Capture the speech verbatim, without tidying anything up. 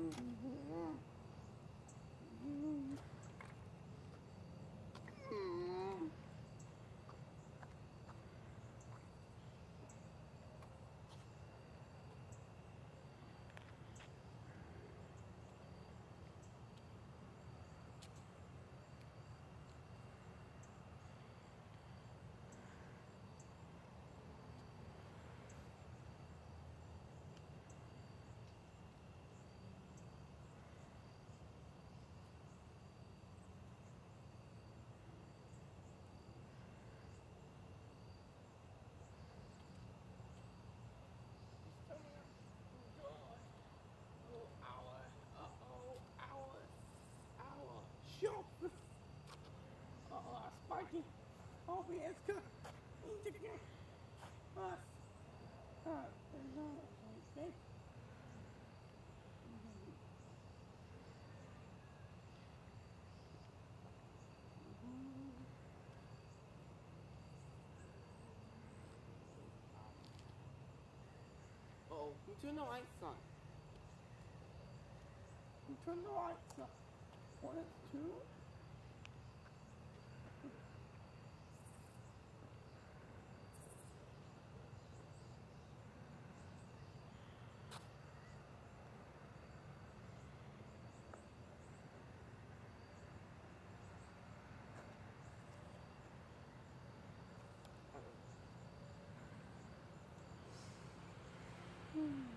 Oh, Sparky. Oh, yes, come. Us. Uh, no, okay. Oh, you turn the lights on. You turn the lights on. One, two. Hmm.